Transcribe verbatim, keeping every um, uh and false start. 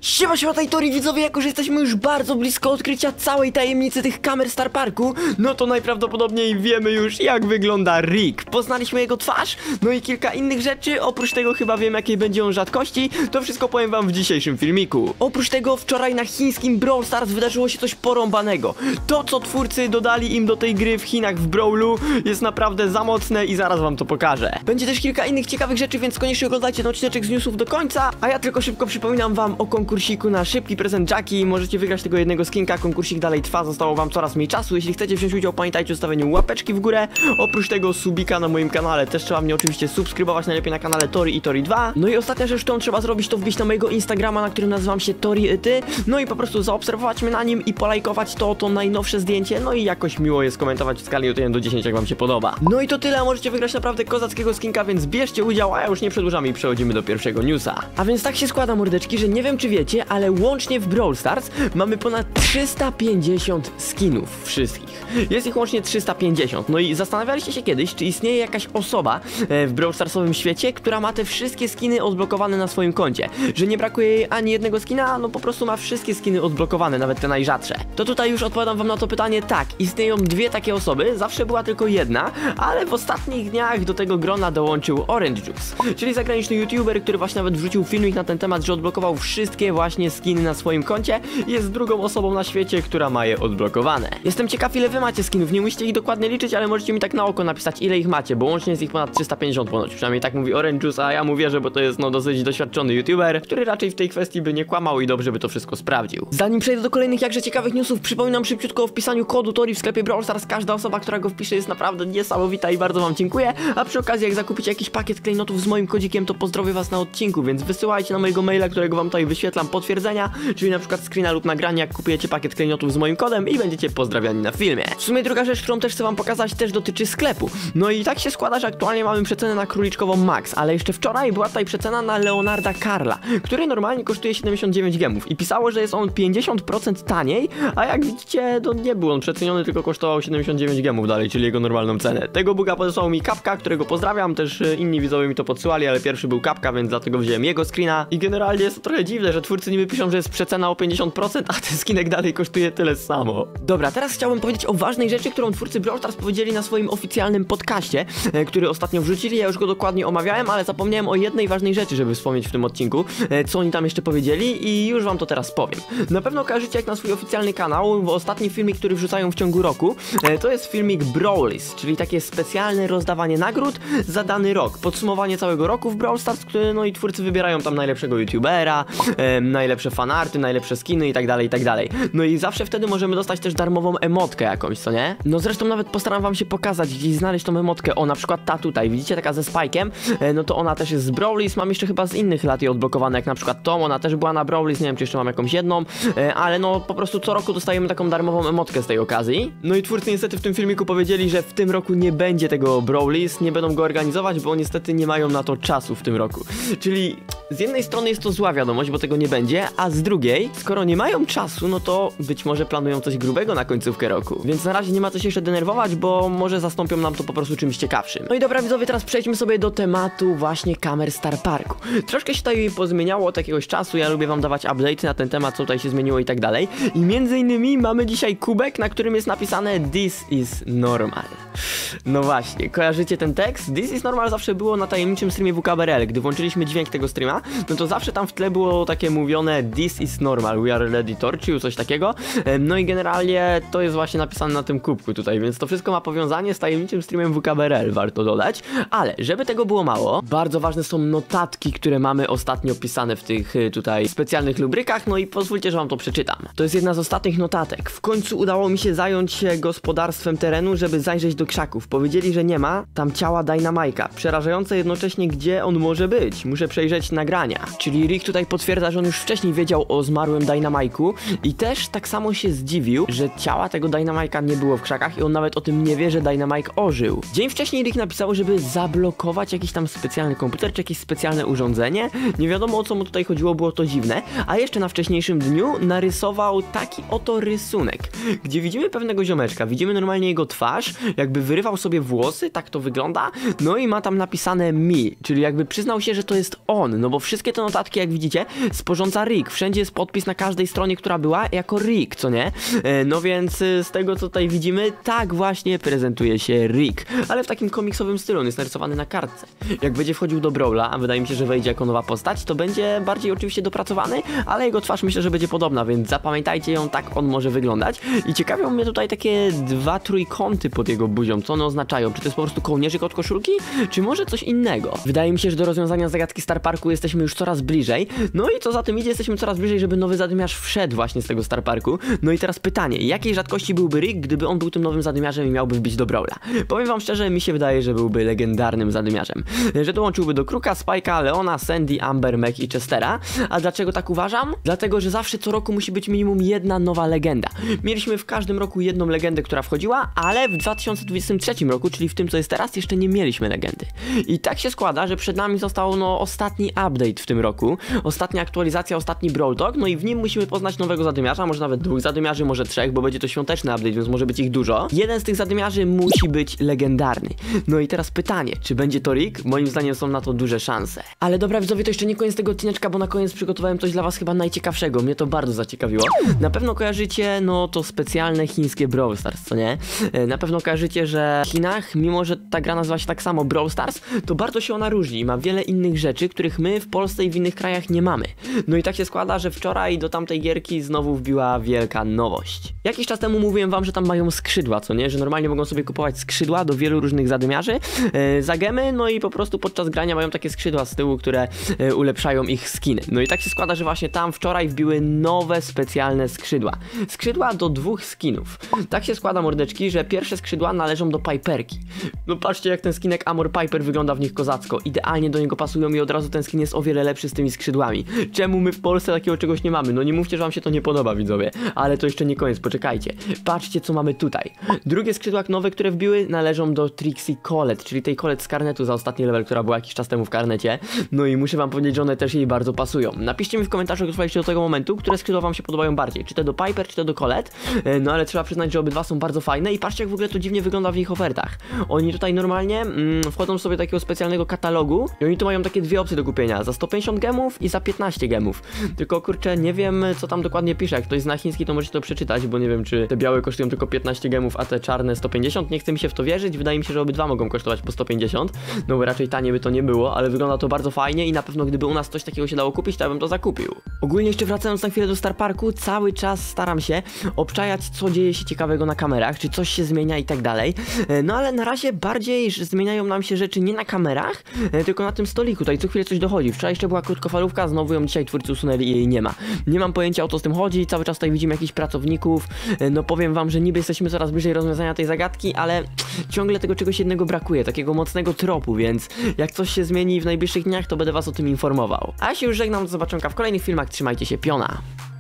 Siema, siema, tutaj Tori, widzowie, jako że jesteśmy już bardzo blisko odkrycia całej tajemnicy tych kamer Star Parku, no to najprawdopodobniej wiemy już, jak wygląda Rick. Poznaliśmy jego twarz, no i kilka innych rzeczy. Oprócz tego chyba wiem, jakiej będzie on rzadkości. To wszystko powiem wam w dzisiejszym filmiku. Oprócz tego wczoraj na chińskim Brawl Stars wydarzyło się coś porąbanego. To, co twórcy dodali im do tej gry w Chinach w Brawlu, jest naprawdę za mocne i zaraz wam to pokażę. Będzie też kilka innych ciekawych rzeczy, więc koniecznie oglądajcie ten odcineczek z newsów do końca. A ja tylko szybko przypominam wam o konkursiku na szybki prezent Jackie. Możecie wygrać tego jednego skinka. Konkursik dalej trwa, zostało wam coraz mniej czasu. Jeśli chcecie wziąć udział, pamiętajcie o stawieniu łapeczki w górę. Oprócz tego subika na moim kanale. Też trzeba mnie oczywiście subskrybować, najlepiej na kanale Tori i Tori dwa. No i ostatnia rzecz, którą trzeba zrobić, to wbić na mojego Instagrama, na którym nazywam się Tori Ty. No i po prostu zaobserwować mnie na nim i polajkować to, to najnowsze zdjęcie. No i jakoś miło jest komentować w skali od jeden do dziesięciu, jak wam się podoba. No i to tyle, możecie wygrać naprawdę kozackiego skinka, więc bierzcie udział, a ja już nie przedłużam i przechodzimy do pierwszego newsa. A więc tak się składa, mordeczki, że nie wiem, czy wiecie, ale łącznie w Brawl Stars mamy ponad trzysta pięćdziesiąt skinów wszystkich. Jest ich łącznie trzysta pięćdziesiąt. No i zastanawialiście się kiedyś, czy istnieje jakaś osoba e, w Brawl Starsowym świecie, która ma te wszystkie skiny odblokowane na swoim koncie. Że nie brakuje jej ani jednego skina, no po prostu ma wszystkie skiny odblokowane, nawet te najrzadsze. To tutaj już odpowiadam wam na to pytanie. Tak, istnieją dwie takie osoby, zawsze była tylko jedna, ale w ostatnich dniach do tego grona dołączył Orange Juice, czyli zagraniczny youtuber, który właśnie nawet wrzucił filmik na ten temat, że odblokował wszystkie właśnie skiny na swoim koncie. Jest drugą osobą na świecie, która ma je odblokowane. Jestem ciekaw, ile wy macie skinów, nie musicie ich dokładnie liczyć, ale możecie mi tak na oko napisać, ile ich macie, bo łącznie jest ich ponad trzysta pięćdziesiąt ponoć, przynajmniej tak mówi Orange Juice, a ja mu wierzę, bo to jest no dosyć doświadczony youtuber, który raczej w tej kwestii by nie kłamał i dobrze by to wszystko sprawdził. Zanim przejdę do kolejnych jakże ciekawych newsów, przypominam szybciutko o wpisaniu kodu Tori w sklepie Brawl Stars. Każda osoba, która go wpisze, jest naprawdę niesamowita i bardzo wam dziękuję, a przy okazji, jak zakupicie jakiś pakiet klejnotów z moim kodzikiem, to pozdrowię was na odcinku, więc wysyłajcie na mojego maila, którego wam tutaj wyświetlam, potwierdzenia, czyli na przykład screena lub nagrania, jak kupujecie pakiet klejnotów z moim kodem i będziecie pozdrawiani na filmie. W sumie druga rzecz, którą też chcę wam pokazać, też dotyczy sklepu. No i tak się składa, że aktualnie mamy przecenę na króliczkową Max, ale jeszcze wczoraj była tutaj przecena na Leonarda Karla, który normalnie kosztuje siedemdziesiąt dziewięć gemów i pisało, że jest on pięćdziesiąt procent taniej, a jak widzicie, to nie był on przeceniony, tylko kosztował siedemdziesiąt dziewięć gemów dalej, czyli jego normalną cenę. Tego buga podesłał mi Kapka, którego pozdrawiam, też inni widzowie mi to podsyłali, ale pierwszy był Kapka, więc dlatego wziąłem jego screena i generalnie jest to trochę dziwne, że twórcy niby piszą, że jest przecena o pięćdziesiąt procent, a ten skinek dalej kosztuje tyle samo. Dobra, teraz chciałbym powiedzieć o ważnej rzeczy, którą twórcy Brawl Stars powiedzieli na swoim oficjalnym podcaście, e, który ostatnio wrzucili. Ja już go dokładnie omawiałem, ale zapomniałem o jednej ważnej rzeczy, żeby wspomnieć w tym odcinku, e, co oni tam jeszcze powiedzieli i już wam to teraz powiem. Na pewno kojarzycie, jak na swój oficjalny kanał, w ostatni filmik, który wrzucają w ciągu roku, e, to jest filmik Brawlis, czyli takie specjalne rozdawanie nagród za dany rok, podsumowanie całego roku w Brawl Stars, który, no i twórcy wybierają tam najlepszego youtubera, e, najlepsze fanarty, najlepsze skiny i tak dalej, i tak dalej. No i zawsze wtedy możemy dostać też darmową emotkę jakąś, co nie? No zresztą nawet postaram wam się pokazać, gdzieś znaleźć tą emotkę. O, na przykład ta tutaj, widzicie, taka ze Spike'em, e, no to ona też jest z Brawlis. Mam jeszcze chyba z innych lat je odblokowane, jak na przykład tą, ona też była na Brawlis, nie wiem, czy jeszcze mam jakąś jedną, e, ale no po prostu co roku dostajemy taką darmową emotkę z tej okazji. No i twórcy niestety w tym filmiku powiedzieli, że w tym roku nie będzie tego Brawlis, nie będą go organizować, bo niestety nie mają na to czasu w tym roku. Czyli z jednej strony jest to zła wiadomość, bo tego nie będzie, a z drugiej, skoro nie mają czasu, no to być może planują coś grubego na końcówkę roku. Więc na razie nie ma co się jeszcze denerwować, bo może zastąpią nam to po prostu czymś ciekawszym. No i dobra, widzowie, teraz przejdźmy sobie do tematu właśnie kamer Star Parku. Troszkę się tutaj pozmieniało od jakiegoś czasu, ja lubię wam dawać update na ten temat, co tutaj się zmieniło i tak dalej. I między innymi mamy dzisiaj kubek, na którym jest napisane This is normal. No właśnie, kojarzycie ten tekst? This is normal zawsze było na tajemniczym streamie W K B R L. Gdy włączyliśmy dźwięk tego streama, no to zawsze tam w tle było takie mówione This is normal, we are ready torch you, coś takiego. No i generalnie to jest właśnie napisane na tym kubku tutaj, więc to wszystko ma powiązanie z tajemniczym streamem W K B R L, warto dodać. Ale żeby tego było mało, bardzo ważne są notatki, które mamy ostatnio pisane w tych tutaj specjalnych lubrykach, no i pozwólcie, że wam to przeczytam. To jest jedna z ostatnich notatek. W końcu udało mi się zająć się gospodarstwem terenu, żeby zajrzeć do krzaków. Powiedzieli, że nie ma tam ciała Dynamike'a. Przerażające jednocześnie, gdzie on może być. Muszę przejrzeć nagrania. Czyli Rick tutaj potwierdza, że on już wcześniej wiedział o zmarłym Dynamike'u i też tak samo się zdziwił, że ciała tego Dynamike'a nie było w krzakach i on nawet o tym nie wie, że Dynamike ożył. Dzień wcześniej Rick napisał, żeby zablokować jakiś tam specjalny komputer czy jakieś specjalne urządzenie. Nie wiadomo, o co mu tutaj chodziło, było to dziwne. A jeszcze na wcześniejszym dniu narysował taki oto rysunek, gdzie widzimy pewnego ziomeczka, widzimy normalnie jego twarz, jak jakby wyrywał sobie włosy, tak to wygląda, no i ma tam napisane mi, czyli jakby przyznał się, że to jest on, no bo wszystkie te notatki, jak widzicie, sporządza Rick, wszędzie jest podpis na każdej stronie, która była, jako Rick, co nie? E, no więc z tego, co tutaj widzimy, tak właśnie prezentuje się Rick, ale w takim komiksowym stylu, on jest narysowany na kartce. Jak będzie wchodził do Brawla, a wydaje mi się, że wejdzie jako nowa postać, to będzie bardziej oczywiście dopracowany, ale jego twarz myślę, że będzie podobna, więc zapamiętajcie ją, tak on może wyglądać. I ciekawią mnie tutaj takie dwa trójkąty pod jego buzią, co one oznaczają? Czy to jest po prostu kołnierzyk od koszulki, czy może coś innego? Wydaje mi się, że do rozwiązania zagadki Star Parku jesteśmy już coraz bliżej, no i co za tym idzie, jesteśmy coraz bliżej, żeby nowy zadymiarz wszedł właśnie z tego Star Parku. No i teraz pytanie, jakiej rzadkości byłby Rick, gdyby on był tym nowym zadymiarzem i miałby wbić do Brawla? Powiem wam szczerze, mi się wydaje, że byłby legendarnym zadymiarzem, że dołączyłby do Kruka, Spike'a, Leona, Sandy, Amber, Meg i Chestera. A dlaczego tak uważam? Dlatego, że zawsze co roku musi być minimum jedna nowa legenda. Mieliśmy w każdym roku jedną legendę, która wchodziła, ale w dwa tysiące dwudziestym trzecim roku, czyli w tym, co jest teraz, jeszcze nie mieliśmy legendy. I tak się składa, że przed nami został no ostatni update w tym roku, ostatnia aktualizacja, ostatni Brawl Talk, no i w nim musimy poznać nowego zadymiarza, może nawet dwóch zadymiarzy, może trzech, bo będzie to świąteczny update, więc może być ich dużo. Jeden z tych zadymiarzy musi być legendarny. No i teraz pytanie, czy będzie to Rick? Moim zdaniem są na to duże szanse. Ale dobra widzowie, to jeszcze nie koniec tego odcineczka, bo na koniec przygotowałem coś dla was chyba najciekawszego, mnie to bardzo zaciekawiło. Na pewno kojarzycie, no to specjalne chińskie Brawl Stars, co nie? Na pewno kojarzycie, że w Chinach, mimo że ta gra nazywa się tak samo Brawl Stars, to bardzo się ona różni i ma wiele innych rzeczy, których my w Polsce i w innych krajach nie mamy. No i tak się składa, że wczoraj do tamtej gierki znowu wbiła wielka nowość. Jakiś czas temu mówiłem wam, że tam mają skrzydła, co nie? Że normalnie mogą sobie kupować skrzydła do wielu różnych zadymiarzy yy, za gemy, no i po prostu podczas grania mają takie skrzydła z tyłu, które yy, ulepszają ich skiny. No i tak się składa, że właśnie tam wczoraj wbiły nowe specjalne skrzydła. Skrzydła do dwóch skinów. Tak się składa, mordeczki, że pierwsze skrzydła należą do Piperki. No patrzcie, jak ten skinek Amor Piper wygląda w nich kozacko. Idealnie do niego pasują i od razu ten skin jest o wiele lepszy z tymi skrzydłami. Czemu my w Polsce takiego czegoś nie mamy? No nie mówcie, że wam się to nie podoba, widzowie. Ale to jeszcze nie koniec, poczekajcie. Patrzcie, co mamy tutaj. Drugie skrzydła nowe, które wbiły, należą do Trixie Colette, czyli tej Colette z karnetu za ostatni level, która była jakiś czas temu w karnecie. No i muszę wam powiedzieć, że one też jej bardzo pasują. Napiszcie mi w komentarzu, jak dotrwaliście do tego momentu, które skrzydła wam się podobają bardziej. Czy te do Piper, czy te do Colette. No ale trzeba przyznać, że obydwa są bardzo fajne i patrzcie, jak w ogóle to dziwnie wygląda w ich ofertach. Oni tutaj normalnie mm, wchodzą sobie do takiego specjalnego katalogu i oni tu mają takie dwie opcje do kupienia, za sto pięćdziesiąt gemów i za piętnaście gemów. Tylko kurczę, nie wiem, co tam dokładnie pisze. Jak ktoś zna chiński, to możecie to przeczytać, bo nie wiem, czy te białe kosztują tylko piętnaście gemów, a te czarne sto pięćdziesiąt. Nie chce mi się w to wierzyć, wydaje mi się, że obydwa mogą kosztować po sto pięćdziesiąt. No bo raczej tanie by to nie było, ale wygląda to bardzo fajnie i na pewno gdyby u nas coś takiego się dało kupić, to ja bym to zakupił. Ogólnie jeszcze wracając na chwilę do Star Parku, cały czas staram się obczajać, co dzieje się ciekawego na kamerach, czy coś się zmienia i tak dalej. No ale na razie bardziej zmieniają nam się rzeczy nie na kamerach, tylko na tym stoliku. Tutaj co chwilę coś dochodzi. Wczoraj jeszcze była krótkofalówka, znowu ją dzisiaj twórcy usunęli i jej nie ma. Nie mam pojęcia, o co z tym chodzi, cały czas tutaj widzimy jakichś pracowników. No powiem wam, że niby jesteśmy coraz bliżej rozwiązania tej zagadki, ale ciągle tego czegoś jednego brakuje, takiego mocnego tropu, więc jak coś się zmieni w najbliższych dniach, to będę was o tym informował. A ja się już żegnam, do zobaczonka w kolejnych filmach, trzymajcie się, piona!